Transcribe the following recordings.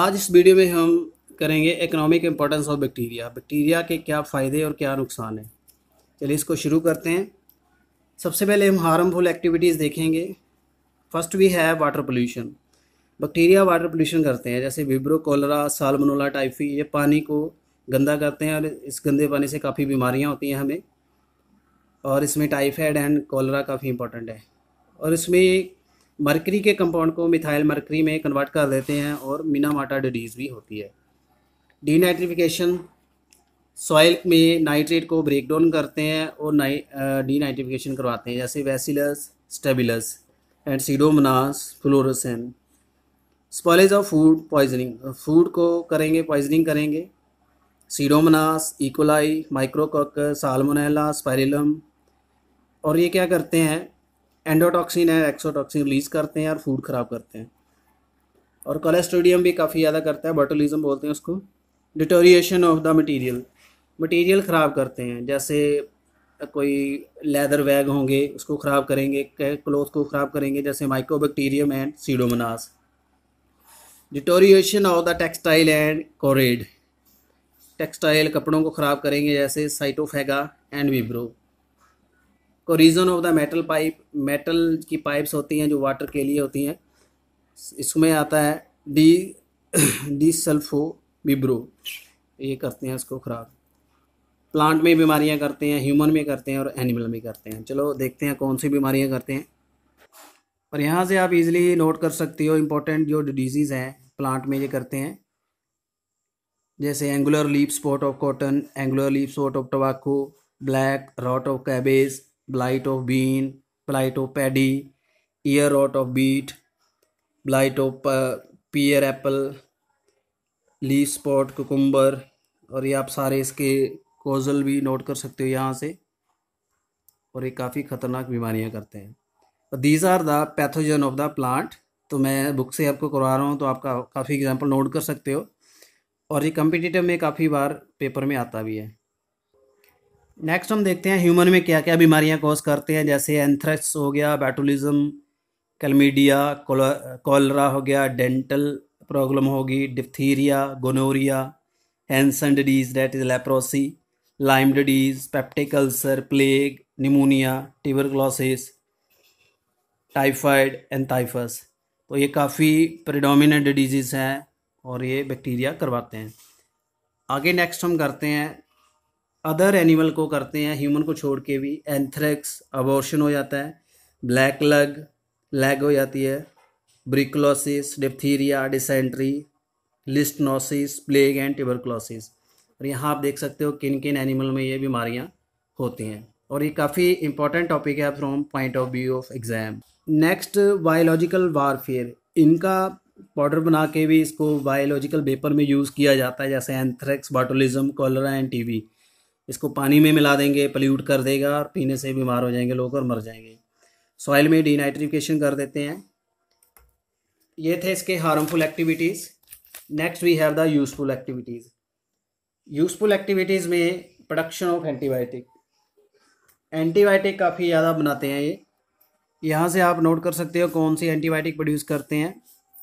आज इस वीडियो में हम करेंगे economic importance of bacteria. Bacteria के क्या फ़ायदे और क्या नुकसान हैं। चलिए इसको शुरू करते हैं। सबसे पहले हम हार्मफुल एक्टिविटीज़ देखेंगे। फर्स्ट वी है water pollution. Bacteria water pollution करते हैं, जैसे विब्रो, कोलरा, साल्मोनेला टाइफी। ये पानी को गंदा करते हैं और इस गंदे पानी से काफ़ी बीमारियाँ होती हैं हमें, और इसमें टाइफाइड एंड कोलरा काफ़ी इंपॉर्टेंट है। और इसमें मरकरी के कंपाउंड को मिथाइल मरकरी में कन्वर्ट कर देते हैं और मीनामाटा डिजीज़ भी होती है। डीनाइट्रिफिकेशन, सॉइल में नाइट्रेट को ब्रेक डाउन करते हैं और डीनाइट्रिफिकेशन करवाते हैं, जैसे bacillus stabilis and pseudomonas fluorescens. Spoilage of food poisoning, food को करेंगे पॉइजनिंग करेंगे। Pseudomonas, E coli, micrococcus, salmonella, spirillum. और ये क्या करते हैं, एंडोटॉक्सिन एंड एक्सोटॉक्सिन रिलीज़ करते हैं और फूड ख़राब करते हैं। और कोलेस्ट्रीडियम भी काफ़ी ज़्यादा करता है, बोटुलिज्म बोलते हैं उसको। Deterioration of the material, material ख़राब करते हैं, जैसे कोई लेदर बैग होंगे उसको ख़राब करेंगे, क्लोथ को ख़राब करेंगे, जैसे mycobacterium and pseudomonas. Deterioration of the textile and corded, textile कपड़ों को ख़राब करेंगे, जैसे cytophaga and vibrio. Corrosion of the metal pipe, metal की पाइप्स होती हैं जो वाटर के लिए होती हैं, इसमें आता है डी सल्फो विब्रो। ये करते हैं इसको ख़राब। प्लांट में बीमारियां करते हैं, ह्यूमन में करते हैं और एनिमल में करते हैं। चलो देखते हैं कौन सी बीमारियां करते हैं। और यहाँ से आप इजीली नोट कर सकते हो इंपॉर्टेंट जो डिजीज़ हैं प्लांट में ये करते हैं, जैसे angular leaf spot of cotton, angular leaf spot of tobacco, black rot of cabbage, blight of bean, blight of paddy, ear rot of beet, blight of pear apple, leaf spot cucumber. और ये आप सारे इसके causal भी note कर सकते हो यहाँ से। और ये काफ़ी ख़तरनाक बीमारियाँ करते हैं। These are the pathogen of the plant. तो मैं बुक से आपको करवा रहा हूँ, तो आपका काफ़ी एग्जाम्पल नोट कर सकते हो। और ये कम्पिटिटिव में काफ़ी बार पेपर में आता भी है। नेक्स्ट हम देखते हैं ह्यूमन में क्या क्या बीमारियां कॉज करते हैं, जैसे एंथ्रेक्स हो गया, बैटुलिज्म, कैलमीडिया, कॉलरा हो गया, डेंटल प्रॉब्लम होगी, diphtheria, gonorrhoea, Hansen disease that is leprosy, Lyme disease, peptic ulcer, plague, pneumonia, tuberculosis, typhoid and typhus. तो ये काफ़ी प्रेडोमिनेंट डिजीज़ हैं और ये बैक्टीरिया करवाते हैं। आगे नेक्स्ट हम करते हैं अदर एनिमल को करते हैं, ह्यूमन को छोड़ के भी। एंथ्रेक्स, अबॉर्शन हो जाता है, ब्लैक लैग हो जाती है, brucellosis, diphtheria, dysentery, listeriosis, plague and tuberculosis. और यहाँ आप देख सकते हो किन किन एनिमल में ये बीमारियाँ होती हैं। और ये काफ़ी इंपॉर्टेंट टॉपिक है from point of view of exam. Next biological warfare, इनका पाउडर बना के भी इसको बायोलॉजिकल वेपर में यूज़ किया जाता है, जैसे anthrax, botulism, cholera and TB. इसको पानी में मिला देंगे, पल्यूट कर देगा और पीने से बीमार हो जाएंगे लोग और मर जाएंगे। सॉइल में डीनाइट्रिफिकेशन कर देते हैं। ये थे इसके harmful activities. Next we have the useful activities. Useful activities में प्रोडक्शन ऑफ एंटीबायोटिक, एंटीबायोटिक काफ़ी ज़्यादा बनाते हैं ये। यहाँ से आप नोट कर सकते हो कौन सी एंटीबायोटिक प्रोड्यूस करते हैं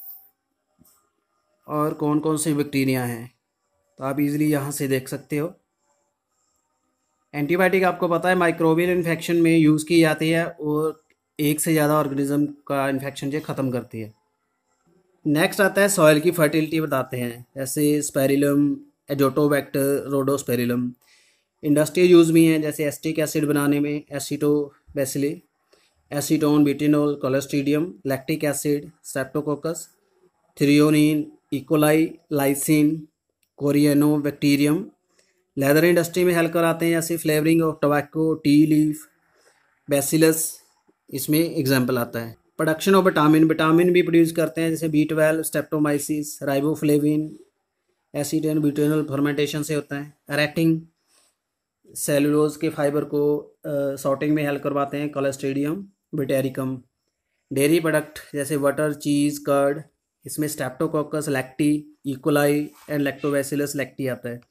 और कौन कौन सी बैक्टीरिया हैं, तो आप इजीली यहाँ से देख सकते हो। एंटीबायोटिक आपको पता है माइक्रोबियल इन्फेक्शन में यूज़ की जाती है और एक से ज़्यादा ऑर्गेनिज्म का इन्फेक्शन जो ख़त्म करती है। नेक्स्ट आता है सॉइल की फर्टिलिटी बताते हैं, जैसे spirillum, azotobacter, rhodospirillum. Industrial use भी हैं, जैसे एसिटिक एसिड बनाने में acetobacilli, acetone, butanol, clostridium, lactic acid, streptococcus, threonine, E coli, lysine, corynebacterium. Leather industry में हेल्प कराते हैं, जैसे flavouring of tobacco, tea leaf, bacillus इसमें एग्जाम्पल आता है। प्रोडक्शन ऑफ विटामिन, विटामिन भी प्रोड्यूस करते हैं, जैसे B12, streptomyces, riboflavin, acid butanol fermentation से होता है। रेटिंग, सेलुलोज के फाइबर को सॉर्टिंग में हेल्प करवाते हैं, कोलेस्ट्रीडियम, ब्यूटेरिकम। डेयरी प्रोडक्ट जैसे बटर, चीज़, कर्ड, इसमें streptococcus, lactis, E coli and lactobacillus lactis आता है।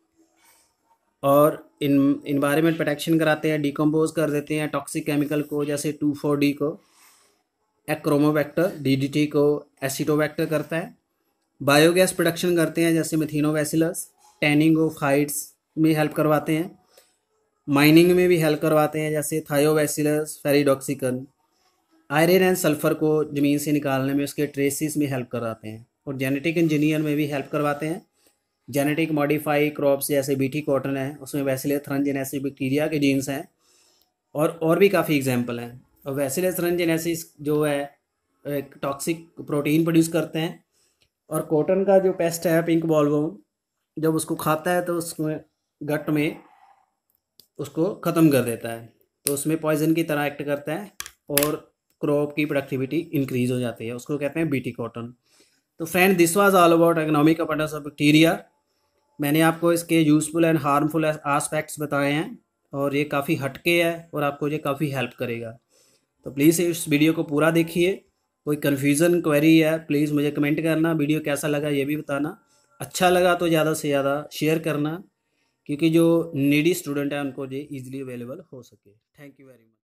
और इन्वायरमेंट प्रोटेक्शन कराते हैं, डिकम्पोज कर देते हैं टॉक्सिक केमिकल को, जैसे 2,4-D को एक्रोमोबैक्टर, DDT को एसिटोबैक्टर करता है। बायोगैस प्रोडक्शन करते हैं जैसे मेथिनोबैसिलस, टैनिंग ऑफ हाइड्स में हेल्प करवाते हैं। माइनिंग में भी हेल्प करवाते हैं जैसे thiobacillus ferrooxidans. Iron and sulphur को ज़मीन से निकालने में उसके ट्रेसिस में हेल्प कराते हैं। और जेनेटिक इंजीनियर में भी हेल्प करवाते हैं। जेनेटिक मॉडिफाई क्रॉप्स जैसे बीटी कॉटन है, उसमें बैसिलस थ्रंजिनेसिस बैक्टीरिया के जीन्स हैं। और भी काफ़ी एग्जांपल हैं। और बैसिलस थ्रंजिनेसिस जो है एक टॉक्सिक प्रोटीन प्रोड्यूस करते हैं। और कॉटन का जो पेस्ट है पिंक बॉलवर्म, जब उसको खाता है तो उसमें गट में उसको ख़त्म कर देता है, तो उसमें पॉइजन की तरह एक्ट करता है और क्रॉप की प्रोडक्टिविटी इंक्रीज हो जाती है, उसको कहते हैं बीटी कॉटन। तो friend, this was all about economic abundance of bacteria. मैंने आपको इसके यूज़फुल एंड हार्मफुल एस्पेक्ट्स बताए हैं और ये काफ़ी हटके है और आपको ये काफ़ी हेल्प करेगा। तो प्लीज़ इस वीडियो को पूरा देखिए। कोई कन्फ्यूज़न क्वेरी है प्लीज़ मुझे कमेंट करना। वीडियो कैसा लगा ये भी बताना। अच्छा लगा तो ज़्यादा से ज़्यादा शेयर करना, क्योंकि जो नीडी स्टूडेंट है उनको ये ईजिली अवेलेबल हो सके। Thank you very much.